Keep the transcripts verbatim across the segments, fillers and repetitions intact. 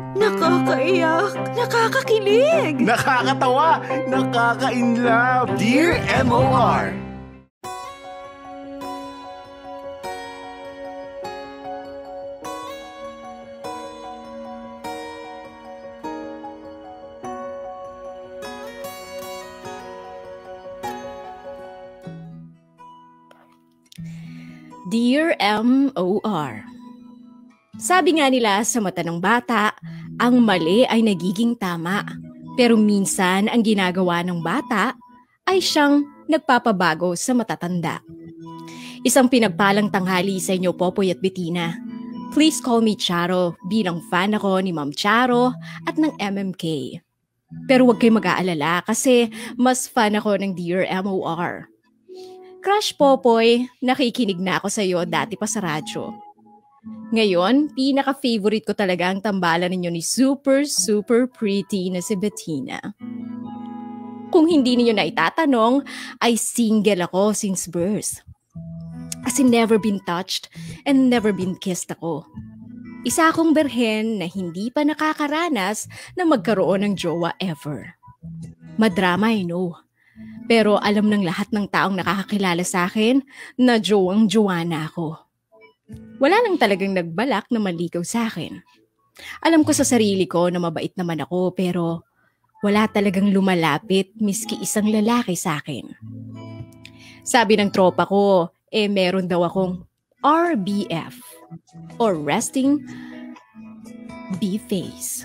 Nakakaiyak, nakakakilig, nakakatawa, nakaka-inlove. Dear M O R. Dear M O R. Sabi nga nila sa mata ng bata, ang mali ay nagiging tama. Pero minsan ang ginagawa ng bata ay siyang nagpapabago sa matatanda. Isang pinagpalang tanghali sa inyo, Popoy at Bettina. Please call me Charo bilang fan ako ni Ma'am Charo at ng M M K. Pero huwag kayo mag-aalala kasi mas fan ako ng Dear M O R. Crush Popoy, nakikinig na ako sa iyo dati pa sa radyo. Ngayon, pinaka-favorite ko talaga ang tambalan ninyo ni super, super pretty na si Bettina. Kung hindi ninyo na itatanong, ay single ako since birth. As in never been touched and never been kissed ako. Isa akong berhen na hindi pa nakakaranas na magkaroon ng jowa ever. Madrama, I know. Pero alam ng lahat ng taong nakakakilala sa akin na jowang-jowa na ako. Wala lang talagang nagbalak na maligaw sa akin. Alam ko sa sarili ko na mabait naman ako pero wala talagang lumalapit miski isang lalaki sa akin. Sabi ng tropa ko, eh meron daw akong R B F or resting B-face.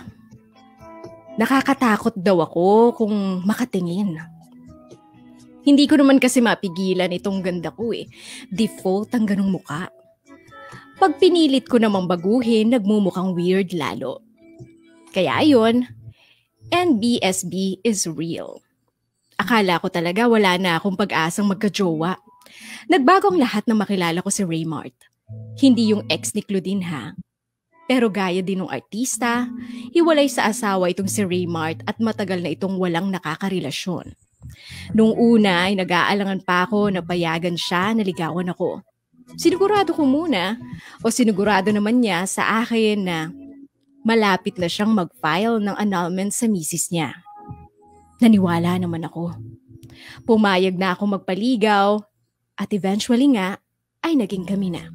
Nakakatakot daw ako kung makatingin. Hindi ko naman kasi mapigilan itong ganda ko eh. Default ang ganong muka. Pag pinilit ko namang baguhin, nagmumukhang weird lalo. Kaya ayun, N B S B is real. Akala ko talaga wala na akong pag-asang magka-jowa. Nagbago ang lahat nang makilala ko si Raymart. Hindi yung ex ni Claudine ha. Pero gaya din ng artista, hiwalay sa asawa itong si Raymart at matagal na itong walang nakakarelasyon. Nung una ay nag-aalangan pa ako na payagan siya na ligawan ako. Sinigurado ko muna o sinigurado naman niya sa akin na malapit na siyang mag-file ng annulment sa misis niya. Naniwala naman ako. Pumayag na ako magpaligaw at eventually nga ay naging kami na.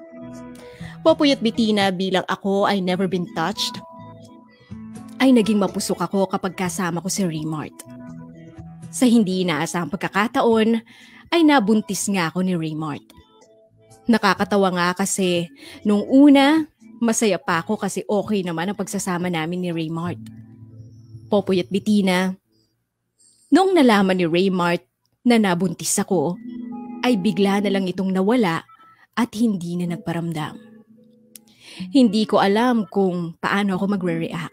Popoy at Bettina, bilang ako ay never been touched, ay naging mapusok ako kapag kasama ko si Raymart. Sa hindi inaasahang pagkakataon, ay nabuntis nga ako ni Raymart. Nakakatawa nga kasi nung una, masaya pa ako kasi okay naman ang pagsasama namin ni Raymart. Popoy at Bettina, nung nalaman ni Raymart na nabuntis ako, ay bigla na lang itong nawala at hindi na nagparamdam. Hindi ko alam kung paano ako magre-react.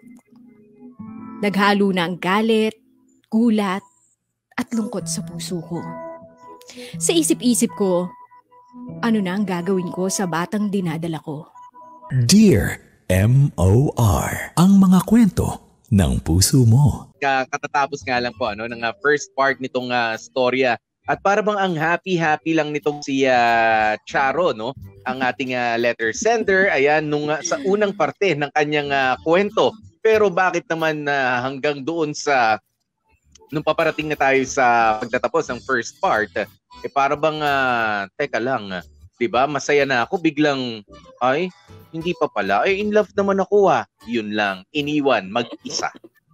Naghalo na ang galit, gulat, at lungkot sa puso ko. Sa isip-isip ko, ano na ang gagawin ko sa batang dinadala ko? Dear M O R, ang mga kwento ng puso mo. Katatapos nga lang po ano, ng uh, first part nitong uh, storya. At para bang ang happy-happy lang nitong si uh, Charo, no? Ang ating uh, letter sender, ayan, nung, uh, sa unang parte ng kanyang uh, kwento. Pero bakit naman uh, hanggang doon sa nung paparating na tayo sa pagtatapos ng first part, eh para bang, uh, teka lang, uh, diba, masaya na ako, biglang, ay, hindi pa pala, ay, in love naman ako ah. Yun lang, iniwan, mag-isa.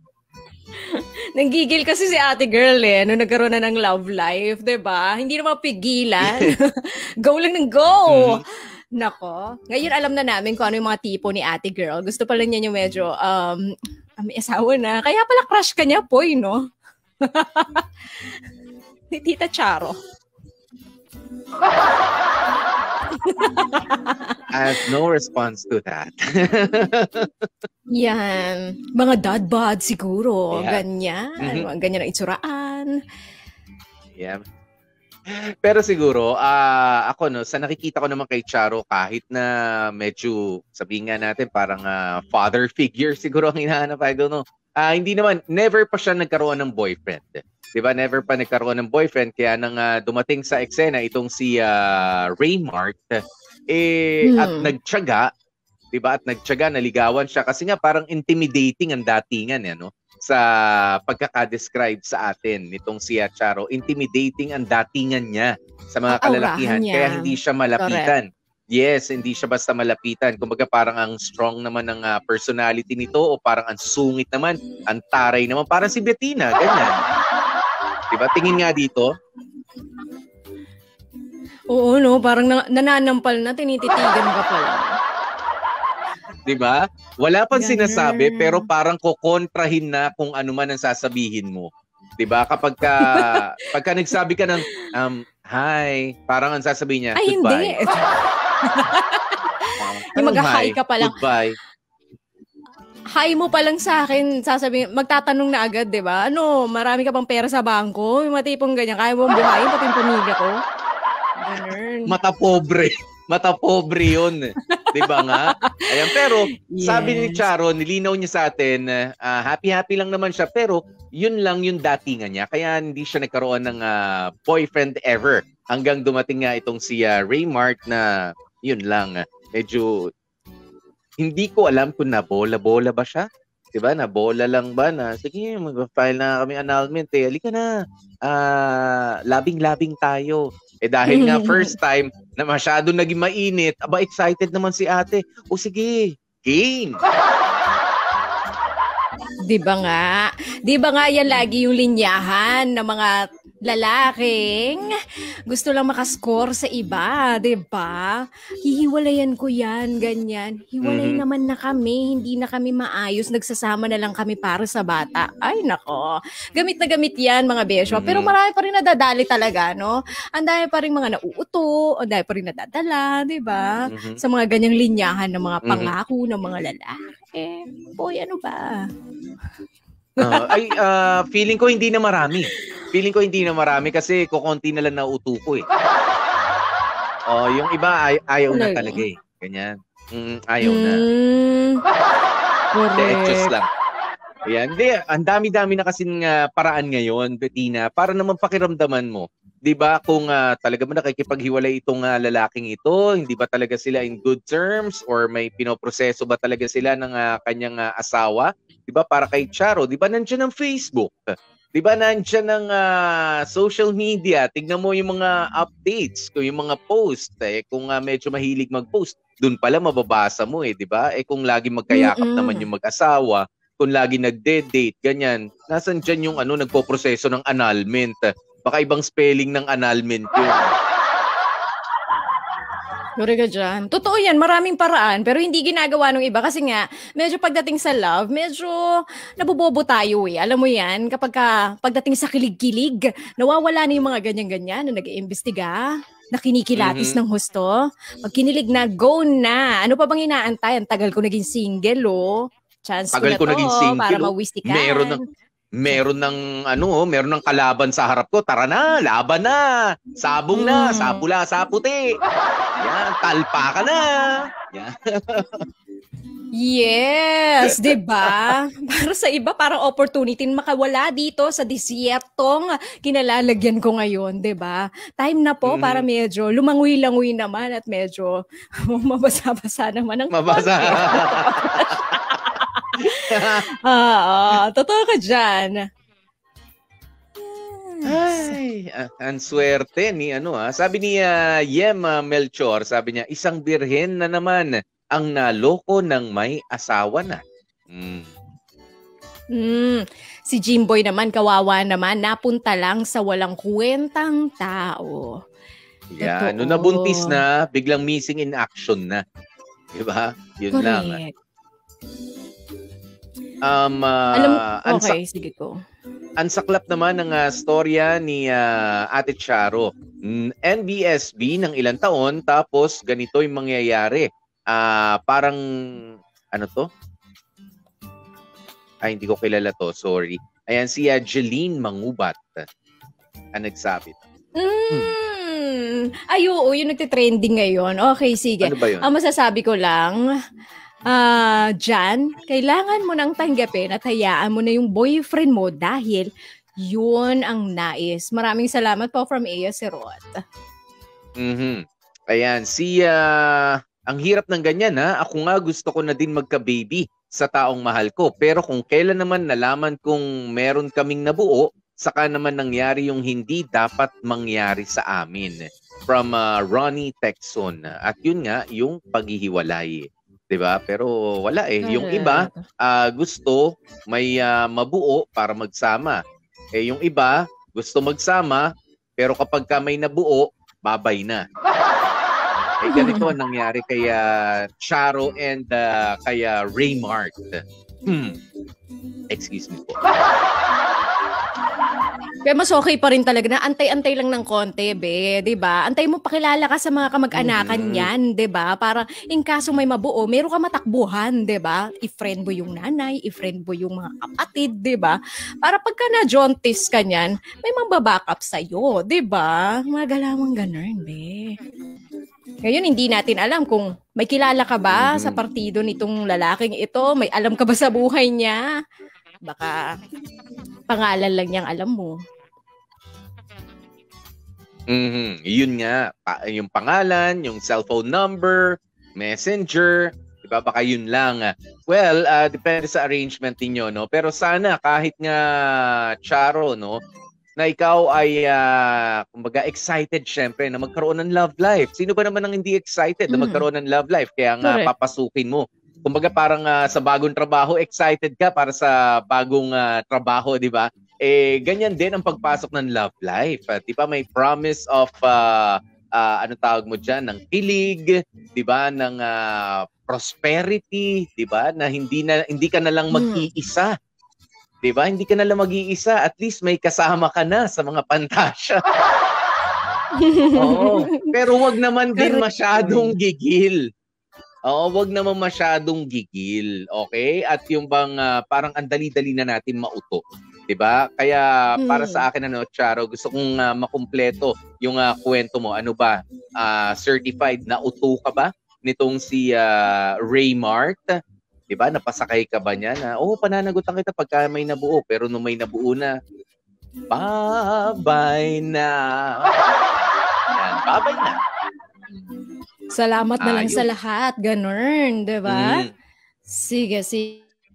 Nanggigil kasi si ate girl eh, nung nagkaroon na ng love life, diba? Hindi na mapigilan. Go lang ng go! Mm-hmm. Nako, ngayon alam na namin kung ano yung mga tipo ni ate girl. Gusto pala niya yung medyo, um, may asawa na. Kaya pala crush ka niya, Poy, no? Ni Tita Charo. I have no response to that. Yan. Mga dad bod siguro. Yeah. Ganyan. Mm-hmm. Ganyan ang itsuraan. Yeah. Pero siguro, uh, ako no, sa nakikita ko naman kay Charo, kahit na medyo, sabihin nga natin, parang uh, father figure siguro ang hinahanap, I don't know. Uh, hindi naman, never pa siya nagkaroon ng boyfriend. Diba? Never pa nagkaroon ng boyfriend. Kaya nang uh, dumating sa eksena itong si uh, Raymart, eh, hmm. at nagtiyaga, 'Di ba? At nagtiyaga, naligawan siya kasi nga parang intimidating ang datingan eh, no? Sa pagkaka-describe sa atin nitong si Charo. Intimidating ang datingan niya sa mga Ang kalalakihan. aurahan niya. Kaya hindi siya malapitan. Yes, hindi siya basta malapitan. Kumbaga parang ang strong naman ng uh, personality nito o parang ang sungit naman, ang taray naman. Parang si Bettina, ganyan. Diba? Tingin nga dito. Oo, no? Parang na- nananampal na, tinititigan ka pala. Diba? Wala pang Ganun. sinasabi pero parang kukontrahin na kung ano man ang sasabihin mo. Diba? Kapag ka, pagka nagsabi ka ng um, hi, parang ang sasabihin niya, Ay, goodbye. hindi. Yung Anong mag-hi hi? ka pa lang. Goodbye. Hi mo pa lang sa akin, sasabihin, magtatanong na agad, di ba? Ano, marami ka bang pera sa bangko? Yung matipong ganyan, kaya mo buhayin, pati yung pamilya ko. Ganun. Mata pobre. Mata pobre yun. Di ba nga? Ayan, pero Yes. sabi ni Charo, nilinaw niya sa atin, uh, happy-happy lang naman siya, pero yun lang yung datingan niya. Kaya hindi siya nagkaroon ng uh, boyfriend ever. Hanggang dumating nga itong si uh, Raymart na yun lang. Medyo hindi ko alam kung nabola-bola ba siya. Diba? Nabola lang ba na, sige, mag-file na kami annulment eh. Halika na. Uh, labing-labing tayo. Eh dahil nga first time na masyado naging mainit, aba excited naman si ate. O sige, game. Di ba nga? Di ba nga yan lagi yung linyahan ng mga lalaking gusto lang makascore sa iba, di ba? Hihiwalayan ko yan, ganyan. Hiwalay Mhm. naman na kami, hindi na kami maayos, nagsasama na lang kami para sa bata. Ay, nako. Gamit na gamit yan, mga besyo. Mhm. Pero marami pa rin nadadali talaga, no? Ang dami pa rin mga nauuto, ang dami pa rin nadadala, di ba? Mhm. Sa mga ganyang linyahan ng mga Mhm. pangako ng mga lalaki. Boy, ano ba? Uh, ay, uh, feeling ko hindi na marami. Feeling ko hindi na marami kasi kukonti na lang nauuto ko eh. Oh, yung iba ay ayaw na Talaga? talaga eh. Ganyan. Mm, ayaw na. Mm, Deechos correct. lang. Ayan. Hindi, ang dami-dami na kasing uh, paraan ngayon, Bettina, para naman pakiramdaman mo. 'Di ba kung uh, talaga mo nakikipaghiwalay itong uh, lalaking ito, hindi ba talaga sila in good terms or may pinoproseso ba talaga sila ng uh, kanyang uh, asawa? 'Di ba para kay Charo, 'di ba nandiyan ang Facebook? 'Di ba nandiyan ang uh, social media? Tignan mo yung mga updates, kung yung mga post eh kung uh, medyo mahilig mag-post, doon pala mababasa mo eh, 'di ba? Eh kung lagi magkayakap Mm-mm. naman yung mag-asawa, kung lagi nagde-date, ganyan. Nasaan dyan yung ano nagpo-proseso ng annulment? Baka ibang spelling ng annulment yun. Sorry ka dyan. Totoo yan, maraming paraan, pero hindi ginagawa ng iba kasi nga, medyo pagdating sa love, medyo nabobobo tayo eh. Alam mo yan, kapag ka, pagdating sa kilig-kilig, nawawala na yung mga ganyan-ganyan na nag-iimbestiga, na kinikilatis Mhm. ng husto. Pag kinilig na, go na. Ano pa bang inaantay? Ang tagal ko naging single, oh. Chance Tagal ko ko na to naging single, para oh. mawistikan. Meron ng meron ng ano, meron ng kalaban sa harap ko. Tara na, laban na. Sabong na, Mm. sapula, saputi. Yan, talpa ka na. Yan. Yes, 'di ba? Para sa iba parang opportunity na makawala dito sa disyertong kinalalagyan ko ngayon, 'di ba? Time na po Mm. para medyo lumangoy-langoy naman at medyo mabasa-basa naman ng Mabasa. Ah, totoo ka diyan. Ay, ah, ang swerte ni ano ah. Sabi ni ah, Yem ah, Melchor, sabi niya, isang birhen na naman ang naloko ng may asawa na. Mm. Mm, si Jimboy naman kawawa naman napunta lang sa walang kwentang tao. Yan, Totoo. nung nabuntis na, biglang missing in action na. 'Di ba? Yun lang. ah. Correct. Um, ah, Alam mo, ang okay, sige ko. Ang saklap naman ng uh, storya ni uh, Ate Charo. Mm, N B S B ng ilang taon, tapos ganito yung mangyayari. Ah, parang, ano to? Ay, hindi ko kilala to, sorry. Ayan, si uh, Jeline Mangubat ang nagsabi. Mm. Ay, oo, yung nagtitrending ngayon. Okay, sige. Ano ba yun? Ang masasabi ko lang, ah, Jan, kailangan mo nang tanggapin at hayaan mo na yung boyfriend mo dahil yun ang nais. Maraming salamat po from A S Serot. Mhm. Ayan, si uh, Ang hirap ng ganyan ha. Ako nga gusto ko na din magka-baby sa taong mahal ko. Pero kung kailan naman nalaman kong meron kaming nabuo, saka naman nangyari yung hindi dapat mangyari sa amin. From uh, Ronnie Texon. At yun nga, yung paghihiwalay. Diba? Pero wala eh. Yung iba, uh, gusto may uh, mabuo para magsama. Eh yung iba, gusto magsama, pero kapag ka may nabuo, babay na. Eh ganito ang nangyari kay uh, Charo and uh, kay uh, Raymart. Hmm. Excuse me po. Kaya mas okay pa rin talaga na antay-antay lang ng konti, be, 'di ba? Antay mo pakilala ka sa mga kamag-anakan niyan, mm. 'di ba? Para in kaso may mabuo, meron ka matakbuhan, 'di ba? I-friend mo yung nanay, i-friend mo yung mga kapatid, 'di ba? Para pagka na-jaundice ka niyan, may mambabackup sa iyo, 'di ba? Magalamang ganun, be. Ngayon, hindi natin alam kung may kilala ka ba mm-hmm. sa partido nitong lalaking ito, may alam ka ba sa buhay niya? Baka pangalan lang niyang alam mo. Mm-hmm. Yun nga, pa- yung pangalan, yung cellphone number, messenger, diba? Baka yun lang. Well, uh, depende sa arrangement niyo, no? Pero sana kahit nga Charo, no, na ikaw ay uh, kumbaga excited syempre na magkaroon ng love life. Sino ba naman ang hindi excited mm. na magkaroon ng love life? Kaya nga correct. Papasukin mo. Kumbaga parang uh, sa bagong trabaho, excited ka para sa bagong uh, trabaho, di ba? Eh, ganyan din ang pagpasok ng love life. Uh, di ba may promise of, uh, uh, ano tawag mo dyan, ng kilig, di ba? Ng uh, prosperity, di ba? Na hindi, na, hindi ka na lang mag-iisa. Di ba? Hindi ka na lang mag-iisa. At least may kasama ka na sa mga pantasya. Oo. Pero wag naman din masyadong gigil. Oo, wag naman masyadong gigil, okay? At yung bang uh, parang ang dali-dali na natin mauto, 'di ba? Kaya para sa akin ano, Charo, gusto kong uh, makumpleto yung uh, kwento mo. Ano ba? Uh, certified na uto ka ba nitong si uh, Raymart? 'Di ba? Napasakay ka ba niya na, "Oh, pananagutan kita pagka may nabuo." Pero nung may nabuo na, bye-bye na. Yan, bye-bye na. Salamat na lang Ayun. Sa lahat. Ganun, di ba? Mm. Sige, sige.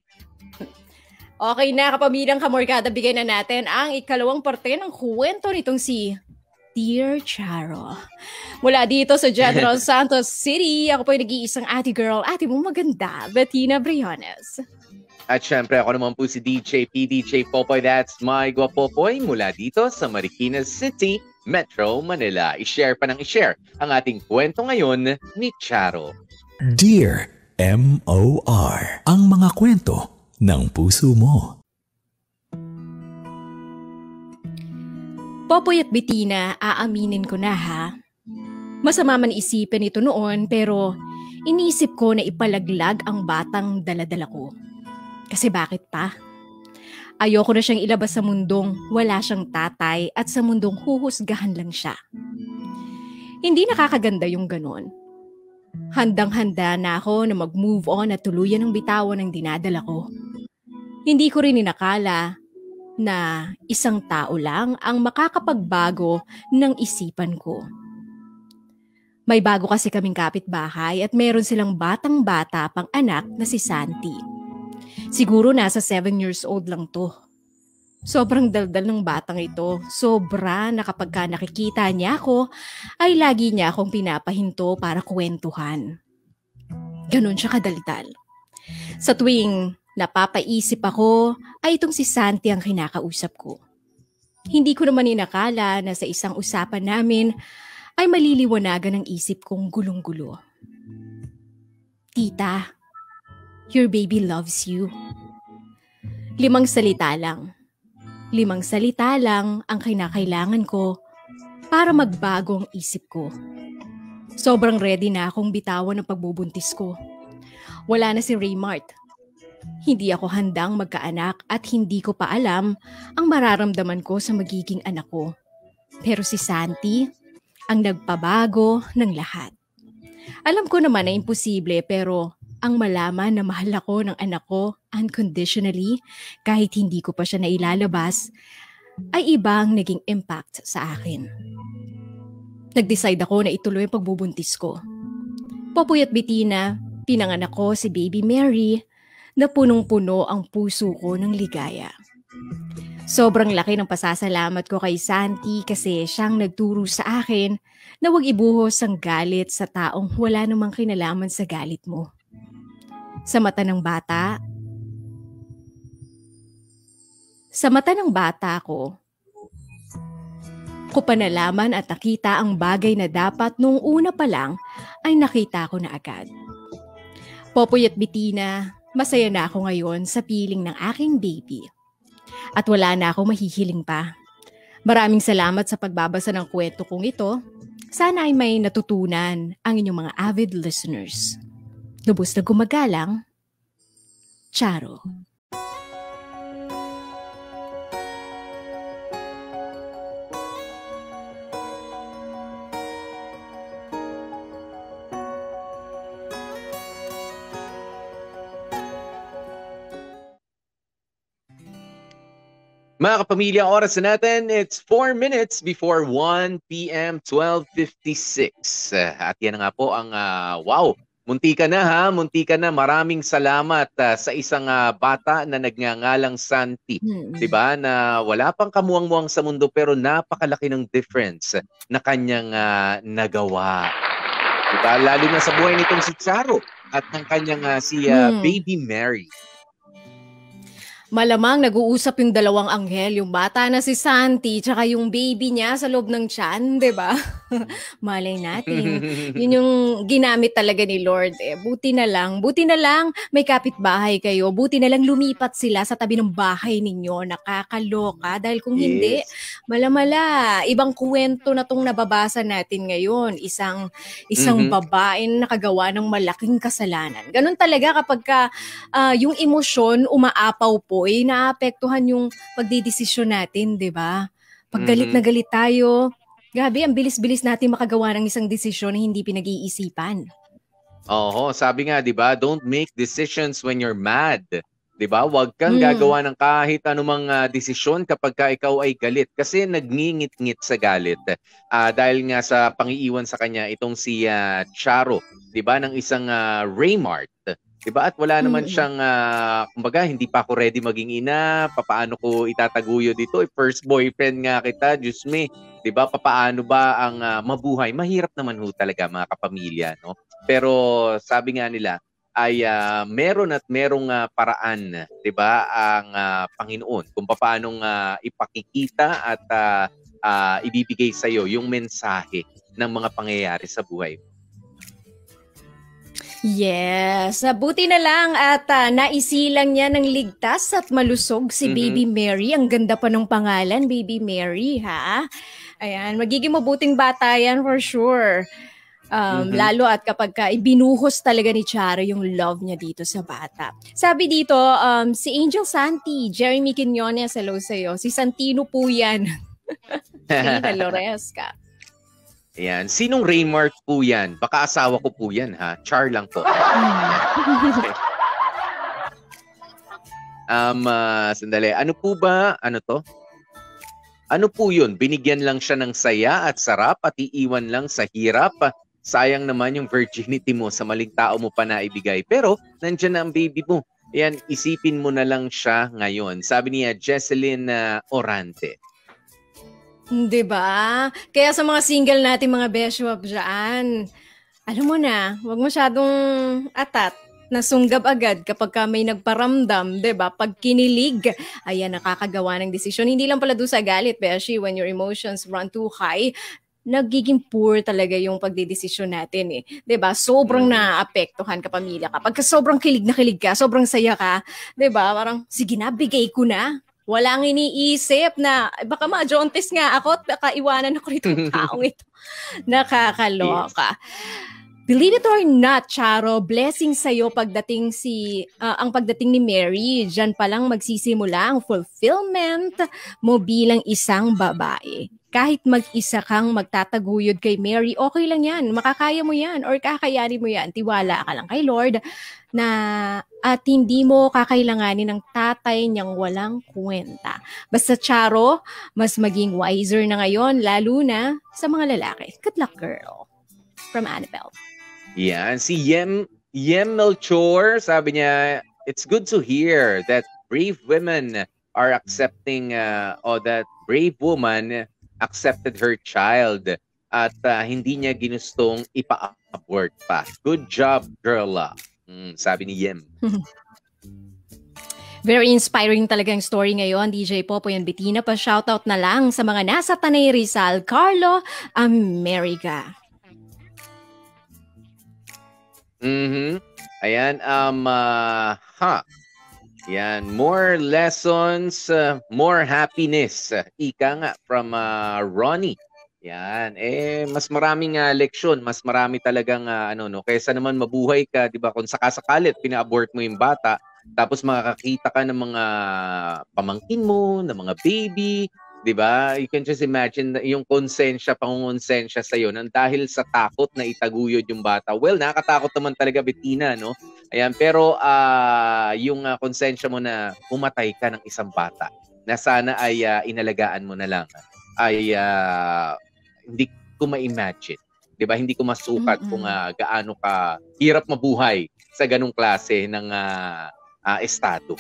Okay na, kapamilya Kamorkada, bigay na natin ang ikalawang parte ng kwento nitong si Dear Charo. Mula dito sa General Santos City, ako po yung nag-iisang ate girl, ate mo maganda, Bettina Briones. At syempre, ako naman po si D J P D J Popoy, that's my Guapopoy, mula dito sa Marikina City, Metro Manila. I-share pa ng i-share ang ating kwento ngayon ni Charo. Dear M O R, ang mga kwento ng puso mo. Popoy at Bettina, aaminin ko na ha. Masama man isipin ito noon pero inisip ko na ipalaglag ang batang daladala ko. Kasi bakit pa? Ayoko na siyang ilabas sa mundong wala siyang tatay at sa mundong huhusgahan lang siya. Hindi nakakaganda yung ganon. Handang-handa na ako na mag-move on at tuluyan ng bitawan ng dinadala ko. Hindi ko rin inakala na isang tao lang ang makakapagbago ng isipan ko. May bago kasi kaming kapitbahay at meron silang batang-bata pang anak na si Santi. Siguro nasa seven years old lang to. Sobrang daldal ng batang ito. Sobra na kapag ka nakikita niya ako, ay lagi niya akong pinapahinto para kwentuhan. Ganon siya kadaldal. Sa tuwing napapaisip ako, ay itong si Santi ang kinakausap ko. Hindi ko naman inakala na sa isang usapan namin ay maliliwanagan ang isip kong gulong-gulo. Tita, your baby loves you. Limang salita lang. Limang salita lang ang kinakailangan ko para magbago ang isip ko. Sobrang ready na akong bitawan ng pagbubuntis ko. Wala na si Raymart. Hindi ako handang magkaanak at hindi ko pa alam ang mararamdaman ko sa magiging anak ko. Pero si Santi ang nagpabago ng lahat. Alam ko naman na imposible pero ang malaman na mahal ako ng anak ko unconditionally kahit hindi ko pa siya nailalabas ay ibang naging impact sa akin. Nag-decide ako na ituloy ang pagbubuntis ko. Popoy at Bettina, pinanganak ko si Baby Mary na punong-puno ang puso ko ng ligaya. Sobrang laki ng pasasalamat ko kay Santi kasi siyang nagturo sa akin na huwag ibuhos ang galit sa taong wala namang kinalaman sa galit mo. Sa mata ng bata, sa mata ng bata ko, ko pa nalaman at nakita ang bagay na dapat nung una pa lang ay nakita ko na agad. Popoy at Bettina, masaya na ako ngayon sa piling ng aking baby. At wala na ako mahihiling pa. Maraming salamat sa pagbabasa ng kwento kong ito. Sana ay may natutunan ang inyong mga avid listeners. Lubos na gumagalang, Charo. Mga kapamilya, oras na natin, it's four minutes before one p.m. twelve fifty-six. At yan nga po ang, uh, wow, munti ka na ha, munti ka na. Maraming salamat uh, sa isang uh, bata na nagngangalang Santi. Hmm. Diba? Na wala pang kamuang-muang sa mundo pero napakalaki ng difference na kanyang uh, nagawa. Diba? Lalo na sa buhay nitong si Charo at ng kanyang uh, si uh, hmm. Baby Mary. Malamang nag-uusap yung dalawang anghel, yung bata na si Santi, tsaka yung baby niya sa loob ng tiyan, di ba? Malay natin. Yun yung ginamit talaga ni Lord. Eh, buti na lang, buti na lang may kapitbahay kayo. Buti na lang lumipat sila sa tabi ng bahay ninyo. Nakakaloka. Dahil kung yes. hindi, malamala, ibang kwento na tong nababasa natin ngayon. Isang isang mm-hmm. babae na nakagawa ng malaking kasalanan. Ganun talaga kapag ka, uh, yung emosyon umaapaw po, eh, naapektuhan yung pagdidesisyon natin, di ba? Pag galit mm-hmm. na galit tayo, gabi, ang bilis-bilis natin makagawa ng isang desisyon na hindi pinag-iisipan. Oo, sabi nga, di ba, don't make decisions when you're mad. Di ba? Huwag kang mm. gagawa ng kahit anumang uh, desisyon kapag ka ikaw ay galit. Kasi nagngingit-ngit sa galit. Uh, dahil nga sa pangiiwan sa kanya, itong si uh, Charo, di ba, ng isang uh, Raymart. Diba? At wala naman mm-hmm. siyang, uh, kumbaga, hindi pa ako ready maging ina. Papaano ko itataguyod dito? Eh, first boyfriend nga kita, Diyos me. Diba? Papaano ba ang uh, mabuhay? Mahirap naman ho talaga, mga kapamilya. No? Pero sabi nga nila, ay uh, meron at merong uh, paraan, diba? Ang uh, Panginoon. Kung paano uh, ipakikita at uh, uh, ibibigay sa'yo yung mensahe ng mga pangyayari sa buhay. Yes, buti na lang at uh, naisilang niya ng ligtas at malusog si mm-hmm. Baby Mary. Ang ganda pa ng pangalan, Baby Mary, ha? Ayan, magiging mabuting bata yan for sure. Um, mm-hmm. Lalo at kapag ka ibinuhos talaga ni Charo yung love niya dito sa bata. Sabi dito, um, si Angel Santi, Jeremy Quinones, hello sa'yo. Si Santino po yan. Rina Loresca. Ayan. Sinong Raymart po yan? Baka asawa ko po yan, ha? Char lang po. Okay. Um, uh, sandali. Ano po ba? Ano to? Ano po yun? Binigyan lang siya ng saya at sarap at iiwan lang sa hirap. Sayang naman yung virginity mo sa maling tao mo pa na ibigay. Pero, nandyan na ang baby mo. Ayan, isipin mo na lang siya ngayon. Sabi niya, Jesseline uh, Orante. Diba? Kaya sa mga single natin, mga beshwap dyan, alam mo na, huwag masyadong atat, nasunggab agad kapag ka may nagparamdam, diba? Pag kinilig, ayan, nakakagawa ng desisyon. Hindi lang pala doon sa galit, beshi, when your emotions run too high, nagiging poor talaga yung pagdidesisyon natin eh. 'Di ba? Sobrang naapektuhan ka pamilya ka. Pagka sobrang kilig na kilig ka, sobrang saya ka, 'di ba? Parang sige na, bigay ko na. Walang iniisip na baka ma-jaundice nga ako at baka iwanan ako nitong taong ito. Nakakaloka. Believe it or not, Charo, blessing sa'yo pagdating si, uh, ang pagdating ni Mary. Diyan pa lang magsisimula ang fulfillment mo bilang isang babae. Kahit mag-isa kang magtataguyod kay Mary, okay lang yan. Makakaya mo yan or kakayanin mo yan. Tiwala ka lang kay Lord na at hindi mo kakailanganin ng tatay niyang walang kwenta. Basta Charo, mas maging wiser na ngayon, lalo na sa mga lalaki. Good luck, girl. From Annabelle. Yan, si Yem, Yem Melchor, sabi niya, it's good to hear that brave women are accepting, uh, or that brave woman accepted her child at uh, hindi niya ginustong ipa-abort pa. Good job, girl. Mm, sabi ni Yem. Very inspiring talaga yung story ngayon, D J Popoy and Bettina. Pa-shoutout na lang sa mga nasa Tanay Rizal, Carlo America. Mm-hmm. Ayan, um, uh, ha. Yan, more lessons, uh, more happiness. Ika nga from uh, Ronnie. Yan, eh mas maraming uh, leksyon, mas marami talagang uh, ano no, kaysa naman mabuhay ka, 'di ba? Kung sakasakalit pina-abort mo yung bata, tapos makakakita ka ng mga pamangkin mo, ng mga baby, 'di ba? You can just imagine yung konsensya, pangungonsensya sa iyo nang dahil sa takot na itaguyod yung bata. Well, nakakatakot naman talaga, Bettina, no? Ayan, pero uh, yung uh, konsensya mo na umatay ka ng isang bata na sana ay uh, inalagaan mo na lang ay uh, hindi ko ma-imagine. 'Di ba? Hindi ko masukat mm-hmm. kung uh, gaano ka hirap mabuhay sa ganung klase ng uh, uh, estado.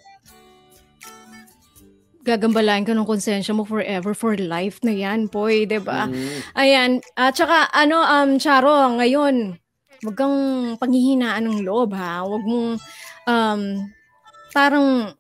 Gagambalain ka ng konsensya mo forever, for life na yan, boy, 'di ba? Mm-hmm. Ayan, at uh, saka ano um Charo, ngayon, wag kang panghihinaan ng loob, ha. Wag mong um parang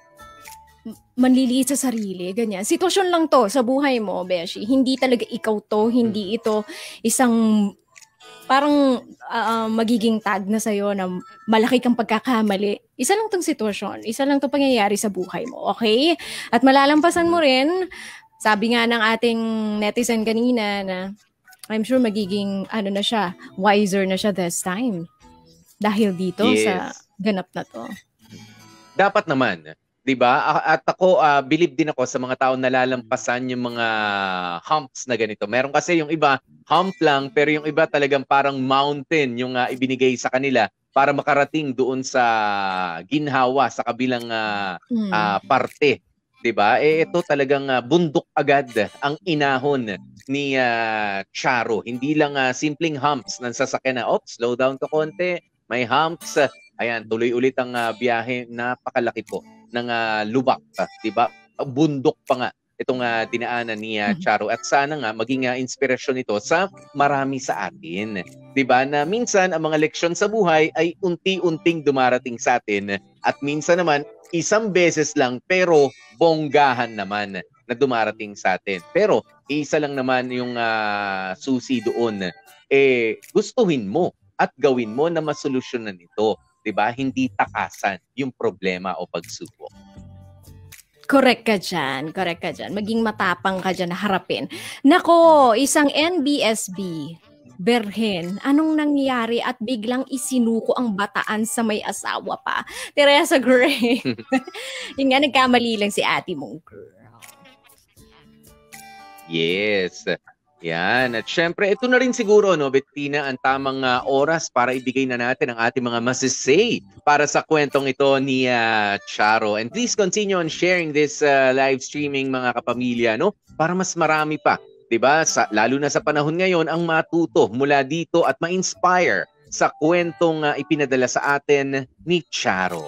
manliliit sa sarili, ganyan. Sitwasyon lang to sa buhay mo, Beshi. Hindi talaga ikaw to, hindi ito isang parang uh, magiging tag na sa'yo na malaki kang pagkakamali. Isa lang tong sitwasyon, isa lang tong pangyayari sa buhay mo, okay? At malalampasan mo rin, sabi nga ng ating netizen kanina na I'm sure magiging ano na siya, wiser na siya this time. Dahil dito yes. sa ganap na to. Dapat naman. 'Di ba? At ako uh, believe din ako sa mga tao na lalampasan yung mga humps na ganito. Meron kasi yung iba hump lang, pero yung iba talagang parang mountain yung uh, ibinigay sa kanila para makarating doon sa ginhawa sa kabilang uh, hmm. uh, parte, 'di ba? Eh ito talagang uh, bundok agad ang inahon ni uh, Charo. Hindi lang uh, simpleng humps ng sasakyan na, "Oh, slow down to konti." May humps. Ayan, tuloy ulit ang uh, biyahe, napakalaki po ng uh, lubak, uh, 'di ba? Bundok pa nga itong uh, dinaanan ni uh, Charo, at sana nga maging uh, inspirasyon ito sa marami sa atin, 'di ba? Na minsan ang mga leksyon sa buhay ay unti-unting dumarating sa atin, at minsan naman isang beses lang pero bonggahan naman na dumarating sa atin. Pero isa lang naman yung uh, susi doon, eh gustuhin mo at gawin mo na masolusyonan ito. 'Di ba? Hindi takasan yung problema o pagsubok. Correct ka dyan. Correct ka dyan. Maging matapang ka dyan na harapin. Nako, isang N B S B berhen, anong nangyari at biglang isinuko ang bataan sa may asawa pa? Teresa Gray. Yung nga, nagkamali lang si ate mong girl. Yes. Yan. At syempre, ito na rin siguro, no, Bettina, ang tamang uh, oras para ibigay na natin ang ating mga masisay para sa kwentong ito ni uh, Charo. And please continue on sharing this uh, live streaming, mga kapamilya, no? Para mas marami pa, 'di ba? Sa, lalo na sa panahon ngayon, ang matuto mula dito at ma-inspire sa kwentong uh, ipinadala sa atin ni Charo.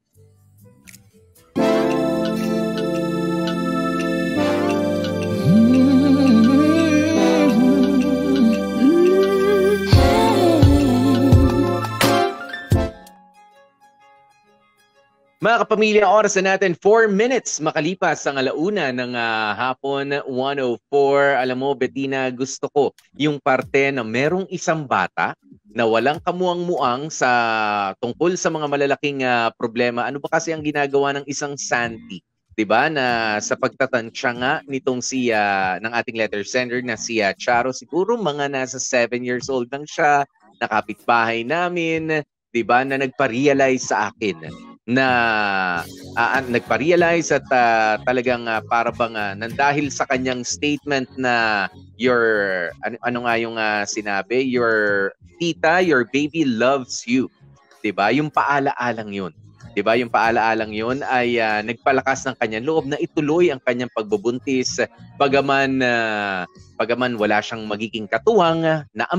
Mga kapamilya, oras na natin four minutes makalipas ang alauna ng uh, hapon one oh four. Alam mo, Bettina, gusto ko yung parte na merong isang bata na walang kamuang-muang sa tungkol sa mga malalaking uh, problema. Ano ba kasi ang ginagawa ng isang Santi? 'Di ba? Na sa pagtatansya nga nitong si uh, ng ating letter sender na si uh, Charo, siguro mga nasa seven years old lang siya, nakapitbahay namin, 'di ba, na nagpa-realize sa akin na uh, nagpa-realize at uh, talagang uh, para bang uh, nandahil sa kanyang statement na your ano, ano nga yung uh, sinabi, your tita, your baby loves you, 'di ba? Yung paala-alang 'yun, 'di ba? Yung paala-alang 'yun ay uh, nagpalakas ng kanyang loob na ituloy ang kanyang pagbubuntis, bagaman uh, bagaman wala siyang magiging katuwang na ama,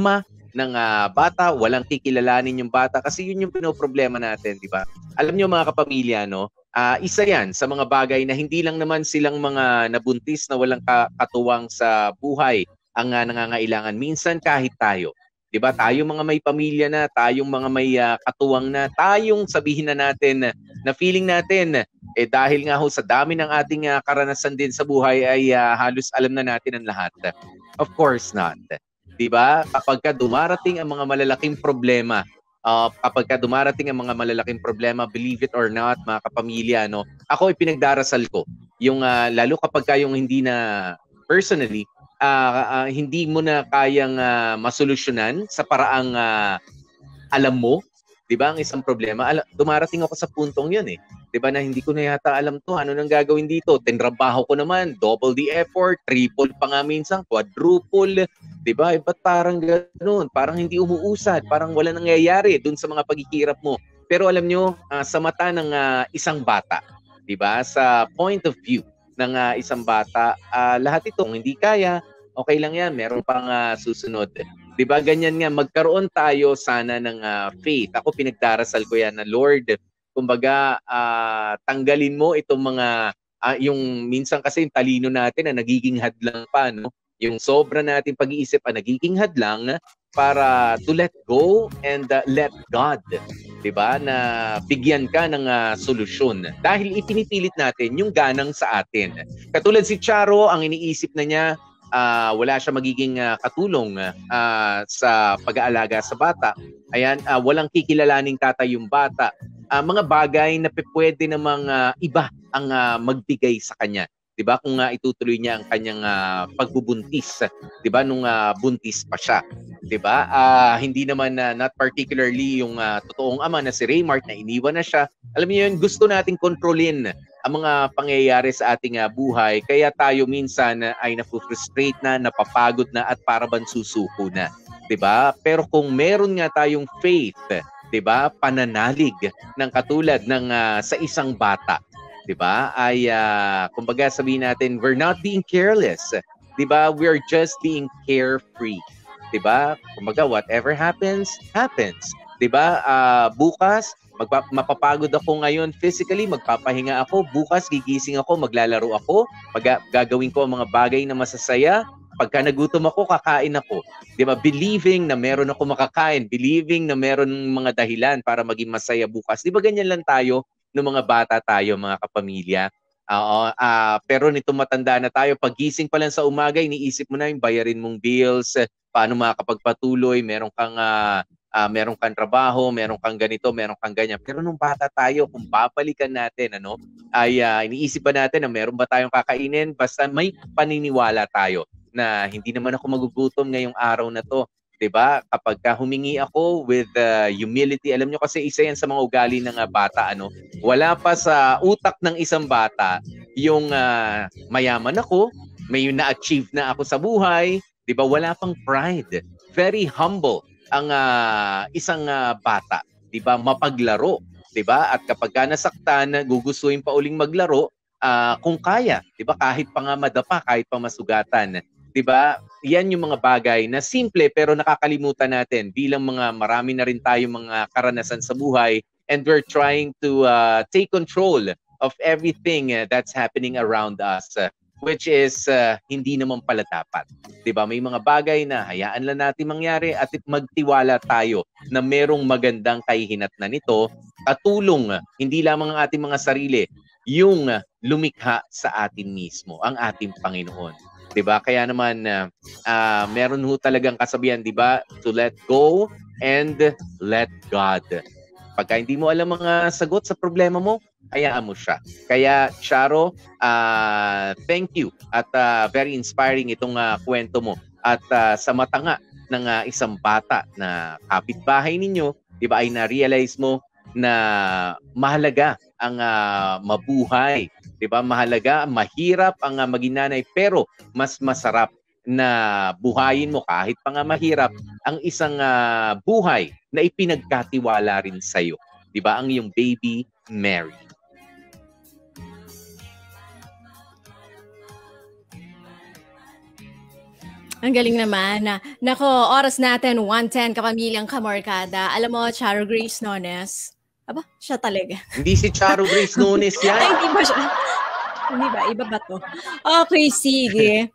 ng uh, bata, walang kikilalanin yung bata kasi yun yung pinoproblema natin, di ba? Alam niyo mga kapamilya, no? Uh, isa yan sa mga bagay na hindi lang naman silang mga nabuntis na walang katuwang sa buhay ang uh, nangangailangan. Minsan kahit tayo, di ba? Tayo mga may pamilya na, tayong mga may uh, katuwang na, tayong sabihin na natin na feeling natin, eh dahil nga ho sa dami ng ating uh, karanasan din sa buhay ay uh, halos alam na natin ang lahat. Of course not. Diba? Kapag ka dumarating ang mga malalaking problema, uh, kapag ka dumarating ang mga malalaking problema, believe it or not, mga kapamilya, no? Ako ipinagdarasal ko, yung uh, lalo kapag ka yung hindi na personally, uh, uh, hindi mo na kayang uh, masolusyonan sa paraang uh, alam mo, diba, ang isang problema, Al- dumarating ako sa puntong yun eh. Diba na hindi ko na yata alam to, ano nang gagawin dito? Tinrabaho ko naman, double the effort, triple pa nga minsan, quadruple, diba? Eh, ba't parang gano'n? Parang hindi umuusad, parang wala nangyayari dun sa mga paghihirap mo. Pero alam nyo, uh, sa mata ng uh, isang bata, diba? Sa point of view ng uh, isang bata, uh, lahat ito, kung hindi kaya, okay lang yan, meron pang uh, susunod. Diba? Ganyan nga, magkaroon tayo sana ng uh, faith. Ako pinagdarasal ko yan na Lord, kumbaga, uh, tanggalin mo itong mga, uh, yung minsan kasi yung talino natin na nagiging hadlang pa, no? Yung sobra natin pag-iisip na nagiging hadlang para to let go and uh, let God, diba? Na bigyan ka ng uh, solusyon. Dahil ipinipilit natin yung ganang sa atin. Katulad si Charo, ang iniisip na niya, uh, wala siya magiging uh, katulong uh, sa pag-aalaga sa bata. Ayan, uh, walang kikilalaning tatay yung bata. Uh, mga bagay na pwede namang uh, iba ang uh, magbigay sa kanya. 'Di ba? Kung uh, itutuloy niya ang kanyang uh, pagbubuntis, 'di ba? Nung uh, buntis pa siya, 'di ba? Uh, hindi naman uh, not particularly yung uh, totoong ama na si Raymart na iniwan na siya. Alam niyo 'yun, gusto nating kontrolin ang mga pangyayari sa ating uh, buhay. Kaya tayo minsan uh, ay nafu-frustrate na, napapagod na at para bang susuko na, 'di ba? Pero kung meron nga tayong faith, 'di ba? Pananalig ng katulad ng uh, sa isang bata, 'di ba? Ay uh, kumbaga sabihin natin, we're not being careless, 'di ba? We're just being carefree, 'di ba? Kumbaga whatever happens, happens, 'di ba? Uh, bukas magpa- mapapagod ako ngayon physically, magpapahinga ako, bukas gigising ako, maglalaro ako, mag- gagawin ko ang mga bagay na masasaya. Pagka nagutom ako, kakain ako. Di ba? Believing na meron ako makakain. Believing na meron mga dahilan para maging masaya bukas. Di ba ganyan lang tayo ng mga bata tayo, mga kapamilya? Uh, uh, pero nito matanda na tayo, pagising pa lang sa umaga, iniisip mo na yung bayarin mong bills, paano makakapagpatuloy, meron kang, uh, uh, meron kang trabaho, meron kang ganito, meron kang ganyan. Pero nung bata tayo, kung babalikan natin, ano, ay uh, iniisip ba natin na meron ba tayong kakainin? Basta may paniniwala tayo na hindi naman ako magugutom ngayong araw na to, 'di ba? Kapag ka humingi ako with uh, humility, alam nyo kasi isa yan sa mga ugali ng uh, bata, ano. Wala pa sa utak ng isang bata yung uh, mayaman ako, may na-achieve na ako sa buhay, 'di ba? Wala pang pride. Very humble ang uh, isang uh, bata, 'di ba? Mapaglaro, 'di ba? At kapag ka nasaktan, gugustuhin pa uling maglaro, uh, kung kaya, 'di ba? Kahit pa nga madapa, kahit pa masugatan. 'Di ba? Yan yung mga bagay na simple pero nakakalimutan natin bilang mga marami na rin tayong mga karanasan sa buhay, and we're trying to uh, take control of everything uh, that's happening around us, uh, which is uh, hindi naman pala dapat. 'Di ba? May mga bagay na hayaan lang natin mangyari at magtiwala tayo na merong magandang kahihinatnan nito at tulong hindi lamang ang ating mga sarili, yung lumikha sa atin mismo, ang ating Panginoon. 'Di ba? Kaya naman uh, uh, meron ho talagang kasabihan, 'di ba? To let go and let God. Pagka hindi mo alam mga sagot sa problema mo, hayaan mo siya. Kaya Charo, uh, thank you at uh, very inspiring itong uh, kwento mo. At uh, sa mata nga ng uh, isang bata na kapitbahay ninyo, 'di ba, ay na-realize mo na mahalaga ang uh, mabuhay. 'Di ba? Mahalaga, mahirap ang uh, maging nanay, pero mas masarap na buhayin mo kahit pa nga mahirap ang isang uh, buhay na ipinagkatiwala rin sa iyo. 'Di ba? Ang iyong baby Mary. Ang galing naman. Na, nako, oras natin, one ten kapamilyang kamorkada. Alam mo, Charo Grace Nones. Aba, siya talaga. Hindi si Charo Grace Nones yan. Ay, hindi ba siya? Hindi ba? Iba ba to? Okay, sige.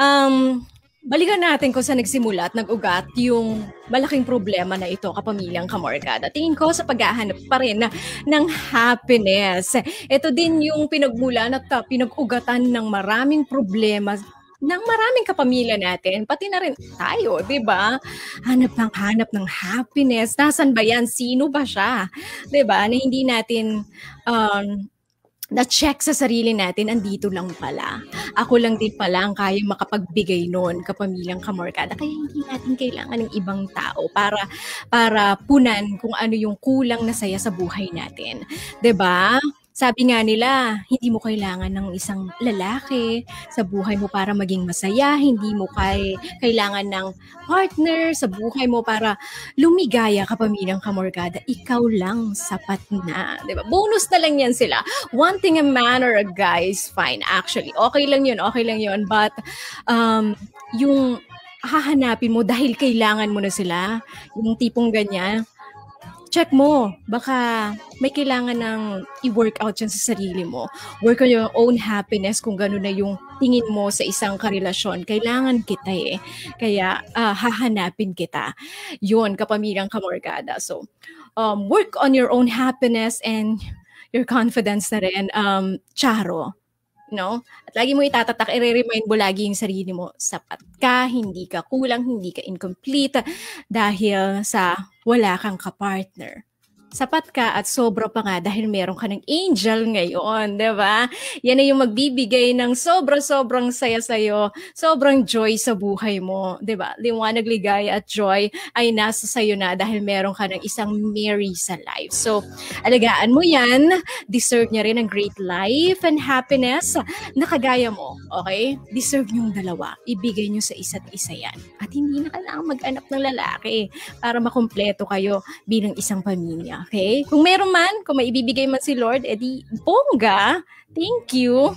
Um, balikan natin kung saan nagsimula at nag-ugat yung malaking problema na ito kapamilyang kamorkada. Tingin ko sa paghahanap pa rin na, ng happiness. Ito din yung pinagmulan at uh, pinag-ugatan ng maraming problema ng maraming kapamilya natin, pati na rin tayo, di ba? Hanap ng hanap ng happiness. Nasaan ba yan? Sino ba siya? Di ba? Na hindi natin um, na-check sa sarili natin, andito lang pala. Ako lang din pala ang kaya makapagbigay nun, kapamilyang kamorkada. Kaya hindi natin kailangan ng ibang tao para para punan kung ano yung kulang na saya sa buhay natin. Di ba? Sabi nga nila, hindi mo kailangan ng isang lalaki sa buhay mo para maging masaya. Hindi mo kay, kailangan ng partner sa buhay mo para lumigaya kapamilyang kamorkada. Ikaw lang, sapat na. Diba? Bonus na lang yan sila. Wanting a man or a guy is fine. Actually, okay lang yun, okay lang yun. But um, yung hahanapin mo dahil kailangan mo na sila, yung tipong ganyan, check mo, baka may kailangan ng i-work out yan sa sarili mo. Work on your own happiness kung gano'n na yung tingin mo sa isang karelasyon. Kailangan kita eh. Kaya uh, hahanapin kita. Yun, kapamilyang kamorkada. So, um, work on your own happiness and your confidence na rin. Um, Charo. No? At lagi mo itatatak, i-remind mo lagi yung sarili mo, sapat ka, hindi ka kulang, hindi ka incomplete dahil sa wala kang kapartner. Sapat ka at sobra pa nga dahil meron ka ng angel ngayon, di ba? Yan na yung magbibigay ng sobra-sobrang saya sa'yo, sobrang joy sa buhay mo, di ba? Liwanag, ligaya at joy ay nasa sa'yo na dahil meron ka ng isang Mary sa life. So, alagaan mo yan. Deserve niya rin ng great life and happiness na kagaya mo, okay? Deserve niyong dalawa. Ibigay niyo sa isa't isa yan. At hindi na kailangan mag-anak ng lalaki para makumpleto kayo bilang isang pamilya. Okay? Kung meron man, kung may ibibigay man si Lord, edi bongga. Thank you.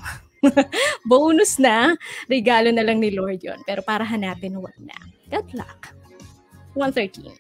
Bonus na. Regalo na lang ni Lord yon. Pero para hanapin, wag na. Good luck. one thirteen.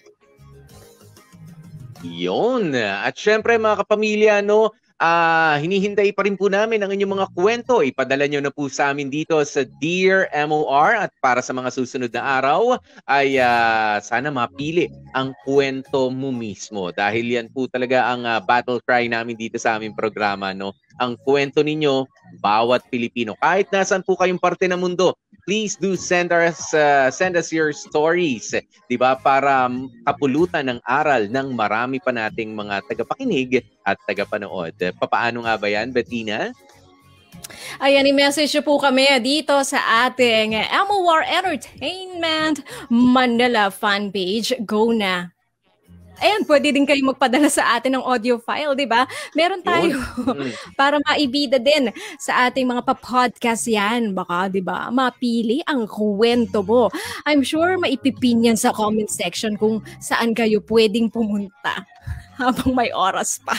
Yun. At syempre mga kapamilya, no, uh, hinihintay pa rin po namin ang inyong mga kwento. Ipadala nyo na po sa amin dito sa Dear M O R. At para sa mga susunod na araw, ay uh, sana mapili ang kwento mo mismo. Dahil yan po talaga ang uh, battle cry namin dito sa aming programa, no? Ang kwento ninyo, bawat Pilipino. Kahit nasan po kayong parte ng mundo, please do send us uh, send us your stories, 'di ba? Para kapulutan ng aral ng marami pa nating mga tagapakinig at tagapanood. Papaano nga ba 'yan, Bettina? Ayan, i-message po kami dito sa ating M O R Entertainment Manila fan page. Go na! Ayan, pwede din kayo magpadala sa atin ng audio file, di ba? Meron tayo para maibida din sa ating mga pa-podcast yan. Baka, di ba, mapili ang kwento mo. I'm sure maipipin yan sa comment section kung saan kayo pwedeng pumunta habang may oras pa.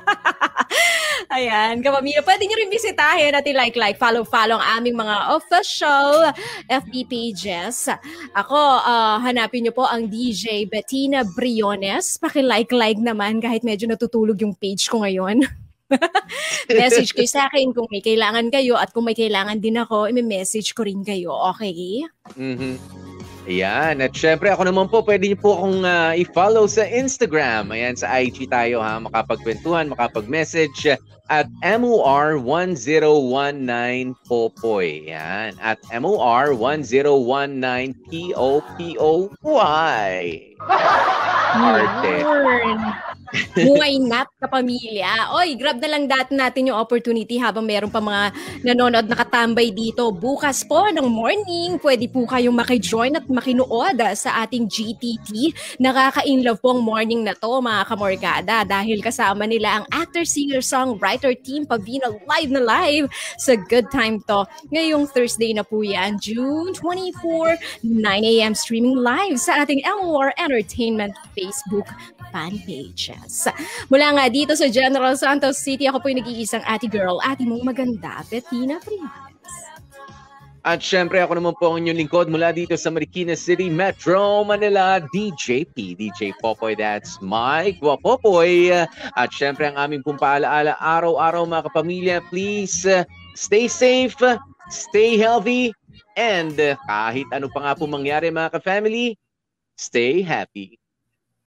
Ayan, kapamilya, pwede nyo rin bisitahin at i-like, like, follow, follow ang aming mga official F B pages. Ako, uh, hanapin nyo po ang D J Bettina Briones. Paki-like, like naman kahit medyo natutulog yung page ko ngayon. Message kayo sa akin kung may kailangan kayo at kung may kailangan din ako, i-message ko rin kayo, okay? Mm-hmm. Ayan, at syempre ako naman po, pwede niyo po akong uh, i-follow sa Instagram. Ayan, sa I G tayo ha, makapagkwentuhan, makapag-message at M O R one zero one nine Popoy. Ayan, at M O R one zero one nine P O P O Y. Arte. Why not, kapamilya? Oy, grab na lang dati natin yung opportunity habang meron pa mga nanonood nakatambay dito. Bukas po ng morning, pwede po kayong makijoin at makinuod sa ating G T T. Nakaka-inlove po ang morning na to, mga kamorkada, dahil kasama nila ang actor, singer, songwriter team Pavina live na live sa Good Time to. Ngayong Thursday na po yan, June twenty-fourth, nine a m streaming live sa ating M O R Entertainment Facebook fan pages. Mula nga dito sa General Santos City, ako po yung nag-iisang ate girl, ate mong maganda, Bettina Briones. At syempre ako naman po ang inyong lingkod mula dito sa Marikina City, Metro Manila, D J P, D J Popoy, that's Mike Wapopoy. At syempre ang aming pong paalaala, araw-araw mga kapamilya, please uh, stay safe, stay healthy, and uh, kahit ano pa nga po mangyari mga ka-family, stay happy.